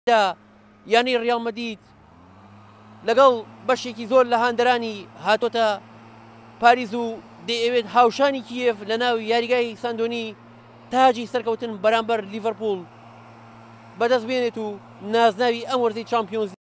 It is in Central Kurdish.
یانی ڕیاڵ مەدرید لەگەڵ بەشێکی زۆر لە هاندەرانی هاتۆتە پاریز و دەیەوێت هاوشانی کیێف لە ناو یاریگای ساندۆنی تاجی سەرکەوتن بەرامبەر لیڤەرپوڵ بەدەست بێنێت و نازناوی ئەم وەرزەی چامپیۆنز